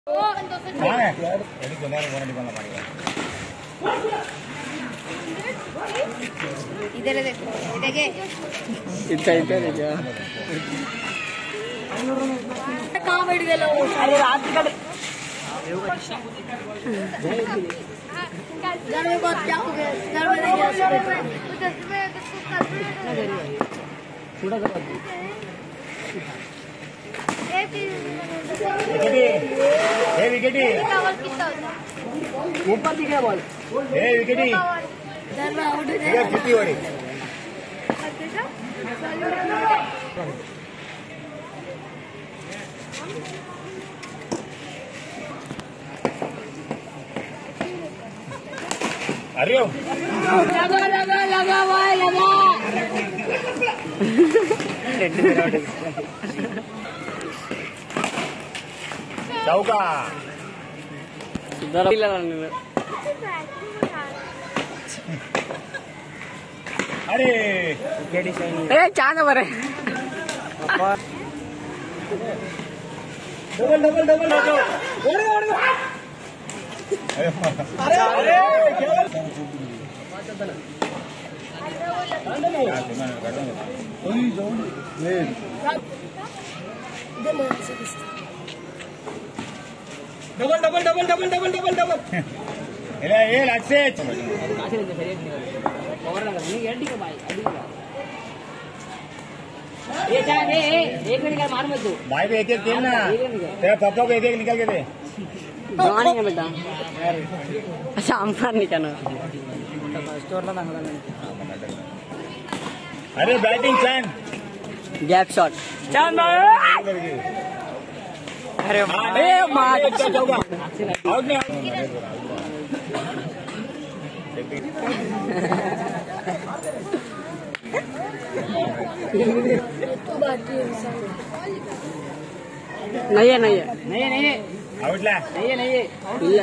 इधर देखो, देखिए इतना इतना देखिए कहाँ बैठ गए लोग? अरे रात का घर में बात क्या हो गया? घर में नहीं जा सकते। विकेटी ऊपर दिख रहा बॉल विकेटी कितनी बड़ी अरे लगा चौका अरे चांद बरे double double double double double double double double double double ये अच्छे एक मिनट मार मत दो भाई भी एक एक खेल ना तेरे पापा को एक एक निकल के दे नहीं है बेटा अच्छा अम्फार निकालना स्टोर ला अरे बैटिंग चांद गैप शॉट चांद अरे मार आउट नहीं नहीं है आउट ला नहीं है